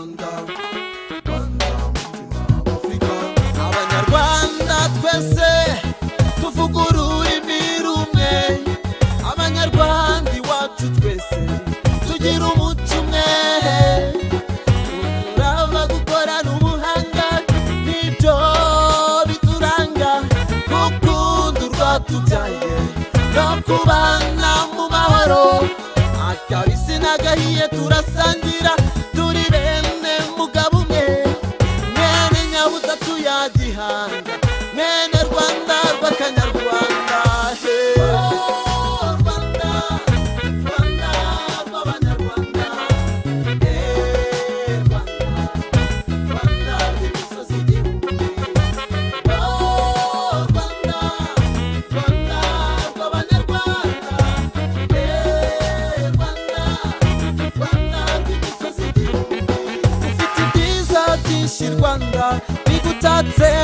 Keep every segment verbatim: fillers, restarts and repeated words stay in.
Rwanda Rwanda mutima w'Afrika abanyarwanda twese tuvuga ururimi rumwe abanyarwanda iwacu twese tugira umuco umwe turava gukorana ubuhanga nibyo bituranga gukunda urwatubyaye no kubana mu mahoro akabisi n'agahiye turasangira turi bene mugabo umwe mwene nyabutatu ya gihanga mwene Rwanda rw'akanyarwanda Rwanda bigutatse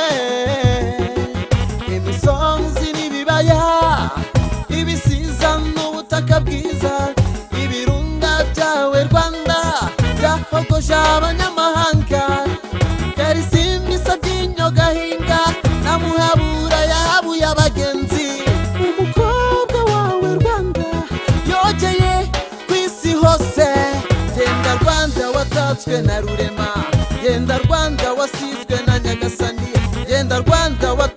imisozi n'ibibaya ibisiza n'ubutaka bwiza ibirunga byawe Rwanda byahogoje abanyamahanga yarisimisa byinyo gahinga na muhabura yahabuye abagenzi umukobwa wawe Rwanda yogeye kwisi hose genda Rwanda watatswe na rurema Genda Rwanda wasizwe na Nyagasani Genda Rwanda